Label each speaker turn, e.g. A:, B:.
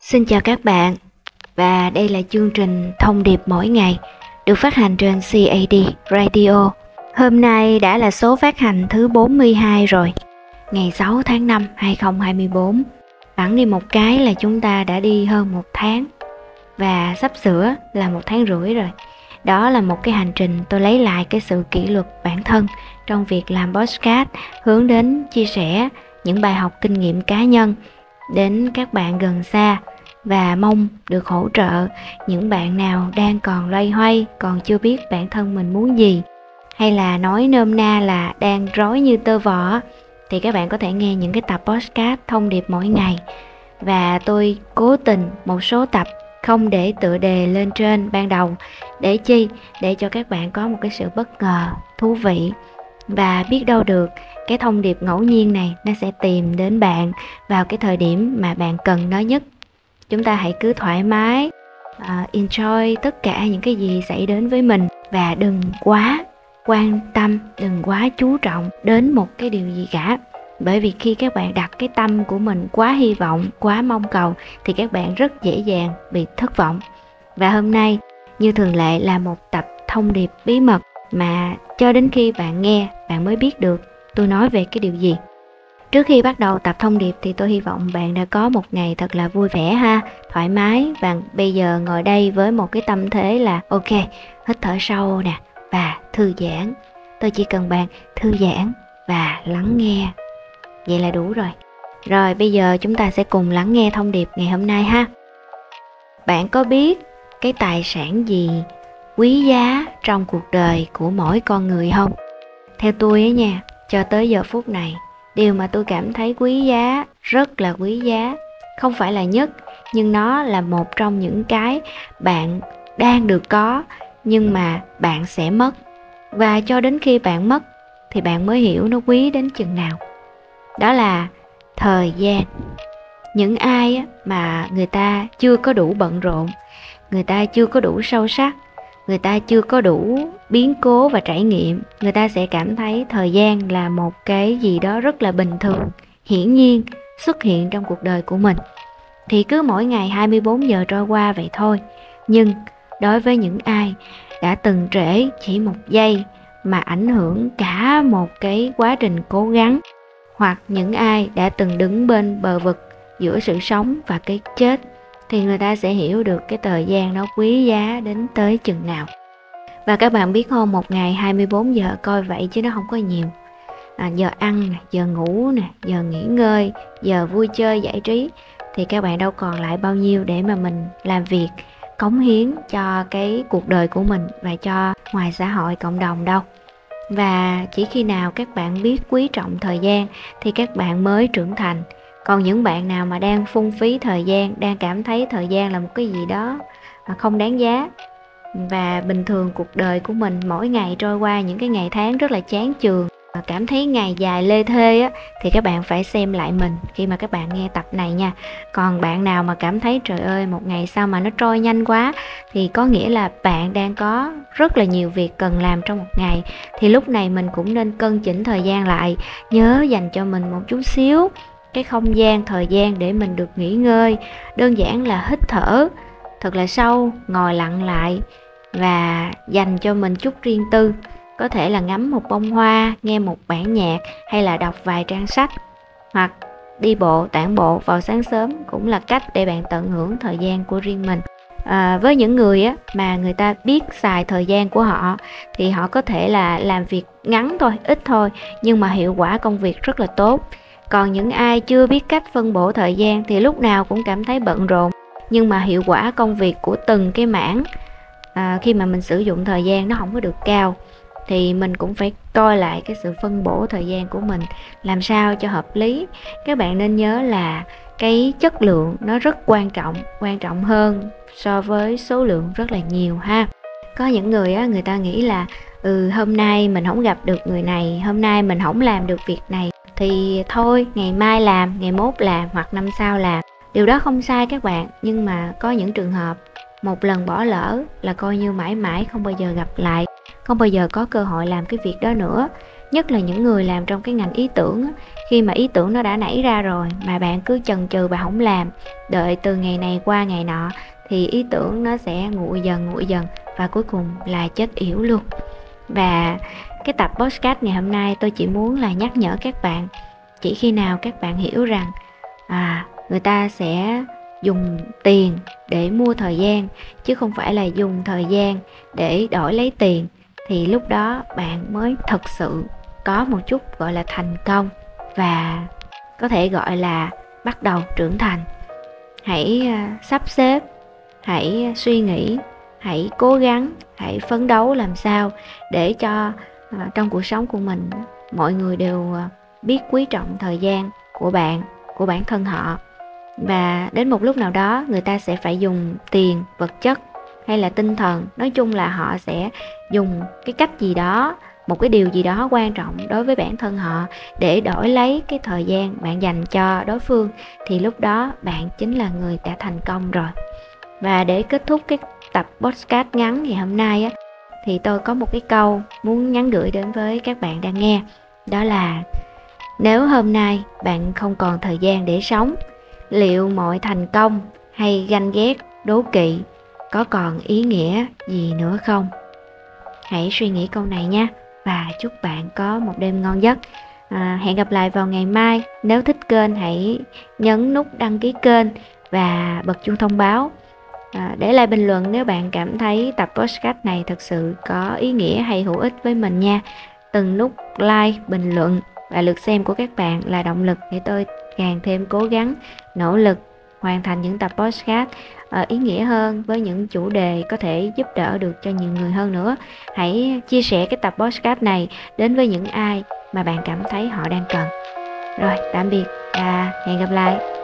A: Xin chào các bạn, và đây là chương trình Thông điệp mỗi ngày được phát hành trên CAD Radio. Hôm nay đã là số phát hành thứ 42 rồi, ngày 6 tháng 5 2024. Bẵng đi một cái là chúng ta đã đi hơn một tháng, và sắp sửa là 1 tháng rưỡi rồi. Đó là một cái hành trình tôi lấy lại cái sự kỷ luật bản thân trong việc làm podcast, hướng đến chia sẻ những bài học kinh nghiệm cá nhân đến các bạn gần xa, và mong được hỗ trợ những bạn nào đang còn loay hoay, còn chưa biết bản thân mình muốn gì, hay là nói nôm na là đang rối như tơ vò, thì các bạn có thể nghe những cái tập podcast thông điệp mỗi ngày. Và tôi cố tình một số tập không để tựa đề lên trên ban đầu, để chi? Để cho các bạn có một cái sự bất ngờ, thú vị, và biết đâu được cái thông điệp ngẫu nhiên này nó sẽ tìm đến bạn vào cái thời điểm mà bạn cần nó nhất. Chúng ta hãy cứ thoải mái, enjoy tất cả những cái gì xảy đến với mình, và đừng quá quan tâm, đừng quá chú trọng đến một cái điều gì cả. Bởi vì khi các bạn đặt cái tâm của mình quá hy vọng, quá mong cầu, thì các bạn rất dễ dàng bị thất vọng. Và hôm nay, như thường lệ, là một tập thông điệp bí mật mà cho đến khi bạn nghe, bạn mới biết được tôi nói về cái điều gì. Trước khi bắt đầu tập thông điệp thì tôi hy vọng bạn đã có một ngày thật là vui vẻ ha, thoải mái. Và bây giờ ngồi đây với một cái tâm thế là ok, hít thở sâu nè, và thư giãn. Tôi chỉ cần bạn thư giãn và lắng nghe, vậy là đủ rồi. Rồi bây giờ chúng ta sẽ cùng lắng nghe thông điệp ngày hôm nay ha. Bạn có biết cái tài sản gì quý giá trong cuộc đời của mỗi con người không? Theo tôi ấy nha, cho tới giờ phút này, điều mà tôi cảm thấy quý giá, rất là quý giá, không phải là nhất, nhưng nó là một trong những cái bạn đang được có, nhưng mà bạn sẽ mất. Và cho đến khi bạn mất thì bạn mới hiểu nó quý đến chừng nào. Đó là thời gian. Những ai mà người ta chưa có đủ bận rộn, người ta chưa có đủ sâu sắc, người ta chưa có đủ biến cố và trải nghiệm, người ta sẽ cảm thấy thời gian là một cái gì đó rất là bình thường, hiển nhiên xuất hiện trong cuộc đời của mình. Thì cứ mỗi ngày 24 giờ trôi qua vậy thôi. Nhưng đối với những ai đã từng trễ chỉ 1 giây mà ảnh hưởng cả một cái quá trình cố gắng, hoặc những ai đã từng đứng bên bờ vực giữa sự sống và cái chết, thì người ta sẽ hiểu được cái thời gian nó quý giá đến tới chừng nào. Và các bạn biết không, một ngày 24 giờ coi vậy chứ nó không có nhiều. Giờ ăn, giờ ngủ, giờ nghỉ ngơi, giờ vui chơi giải trí, thì các bạn đâu còn lại bao nhiêu để mà mình làm việc, cống hiến cho cái cuộc đời của mình và cho ngoài xã hội, cộng đồng đâu. Và chỉ khi nào các bạn biết quý trọng thời gian thì các bạn mới trưởng thành. Còn những bạn nào mà đang phung phí thời gian, đang cảm thấy thời gian là một cái gì đó mà không đáng giá, và bình thường cuộc đời của mình mỗi ngày trôi qua những cái ngày tháng rất là chán chường, cảm thấy ngày dài lê thê á, thì các bạn phải xem lại mình khi mà các bạn nghe tập này nha. Còn bạn nào mà cảm thấy trời ơi một ngày sao mà nó trôi nhanh quá, thì có nghĩa là bạn đang có rất là nhiều việc cần làm trong một ngày. Thì lúc này mình cũng nên cân chỉnh thời gian lại, nhớ dành cho mình một chút xíu cái không gian, thời gian để mình được nghỉ ngơi. Đơn giản là hít thở thật là sâu, ngồi lặng lại và dành cho mình chút riêng tư. Có thể là ngắm một bông hoa, nghe một bản nhạc, hay là đọc vài trang sách, hoặc đi bộ, tản bộ vào sáng sớm cũng là cách để bạn tận hưởng thời gian của riêng mình. Với những người mà người ta biết xài thời gian của họ, thì họ có thể là làm việc ngắn thôi, ít thôi, nhưng mà hiệu quả công việc rất là tốt. Còn những ai chưa biết cách phân bổ thời gian thì lúc nào cũng cảm thấy bận rộn, nhưng mà hiệu quả công việc của từng cái mảng khi mà mình sử dụng thời gian nó không có được cao. Thì mình cũng phải coi lại cái sự phân bổ thời gian của mình làm sao cho hợp lý. Các bạn nên nhớ là cái chất lượng nó rất quan trọng hơn so với số lượng rất là nhiều ha. Có những người người ta nghĩ là hôm nay mình không gặp được người này, hôm nay mình không làm được việc này, thì thôi ngày mai làm, ngày mốt làm, hoặc năm sau làm. Điều đó không sai các bạn, nhưng mà có những trường hợp một lần bỏ lỡ là coi như mãi mãi không bao giờ gặp lại, không bao giờ có cơ hội làm cái việc đó nữa. Nhất là những người làm trong cái ngành ý tưởng á, khi mà ý tưởng nó đã nảy ra rồi mà bạn cứ chần chừ và không làm, đợi từ ngày này qua ngày nọ, thì ý tưởng nó sẽ nguội dần và cuối cùng là chết yểu luôn. Và cái tập podcast ngày hôm nay tôi chỉ muốn là nhắc nhở các bạn, chỉ khi nào các bạn hiểu rằng người ta sẽ dùng tiền để mua thời gian chứ không phải là dùng thời gian để đổi lấy tiền, thì lúc đó bạn mới thật sự có một chút gọi là thành công và có thể gọi là bắt đầu trưởng thành. Hãy sắp xếp, hãy suy nghĩ, hãy cố gắng, hãy phấn đấu làm sao để cho trong cuộc sống của mình mọi người đều biết quý trọng thời gian của bạn, của bản thân họ. Và đến một lúc nào đó người ta sẽ phải dùng tiền, vật chất hay là tinh thần, nói chung là họ sẽ dùng cái cách gì đó, một cái điều gì đó quan trọng đối với bản thân họ để đổi lấy cái thời gian bạn dành cho đối phương, thì lúc đó bạn chính là người đã thành công rồi. Và để kết thúc cái tập podcast ngắn ngày hôm nay á, thì tôi có một cái câu muốn nhắn gửi đến với các bạn đang nghe. Đó là nếu hôm nay bạn không còn thời gian để sống, liệu mọi thành công hay ganh ghét, đố kỵ có còn ý nghĩa gì nữa không? Hãy suy nghĩ câu này nha, và chúc bạn có một đêm ngon giấc. Hẹn gặp lại vào ngày mai. Nếu thích kênh hãy nhấn nút đăng ký kênh và bật chuông thông báo. Để lại bình luận nếu bạn cảm thấy tập podcast này thực sự có ý nghĩa hay hữu ích với mình nha. Từng nút like, bình luận và lượt xem của các bạn là động lực để tôi càng thêm cố gắng, nỗ lực hoàn thành những tập podcast ý nghĩa hơn, với những chủ đề có thể giúp đỡ được cho nhiều người hơn nữa. Hãy chia sẻ cái tập podcast này đến với những ai mà bạn cảm thấy họ đang cần. Rồi, tạm biệt và hẹn gặp lại.